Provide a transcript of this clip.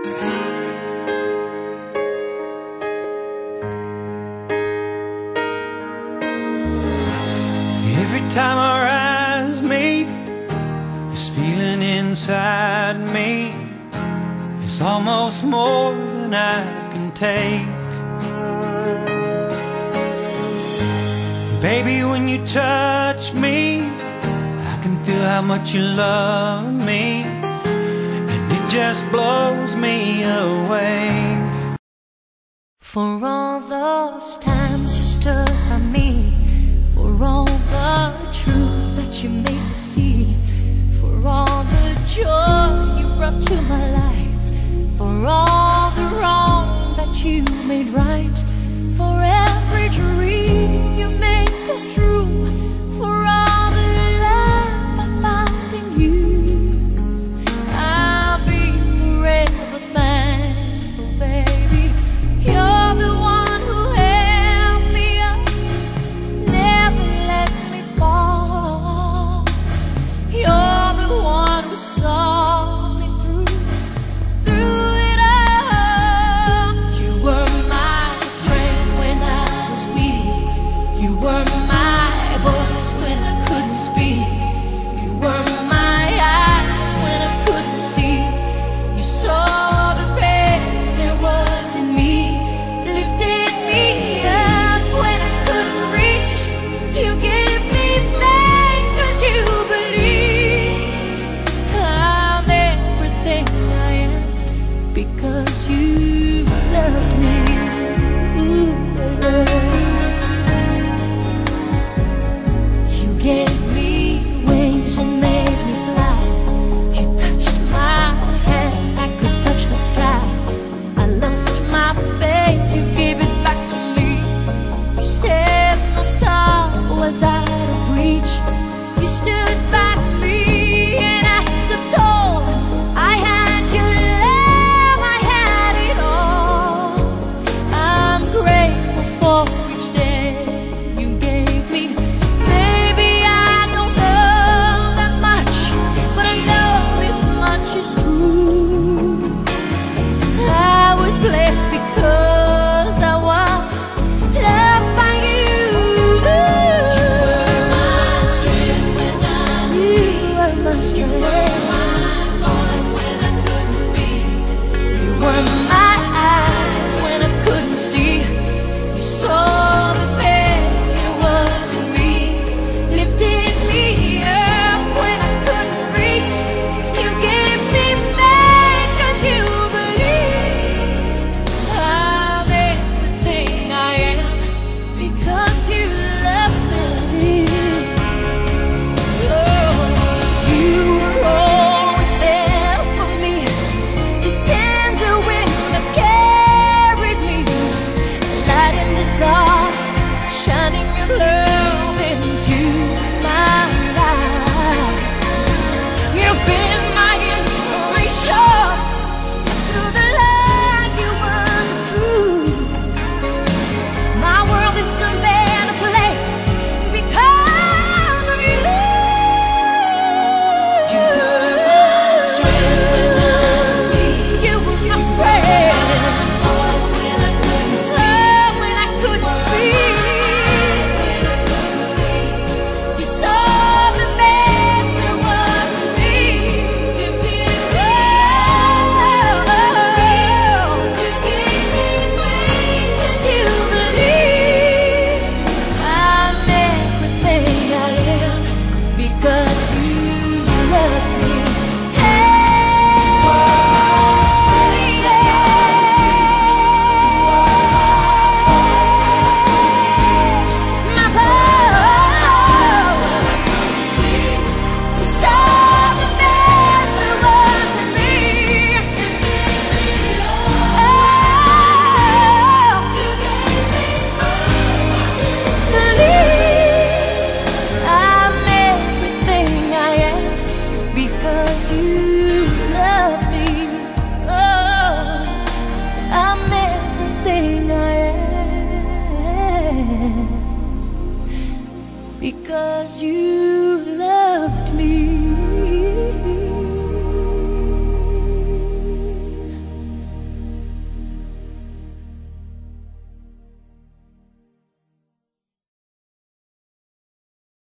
Every time our eyes meet, this feeling inside me is almost more than I can take. Baby, when you touch me, I can feel how much you love me, and it just blows me away. For all those times you stood by me, for all the truth that you made me see, for all the joy you brought to my life, for all the wrong that you made right, for